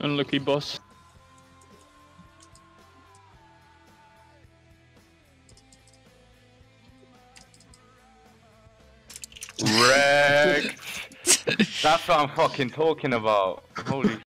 Unlucky boss. Wrecked! That's what I'm fucking talking about. Holy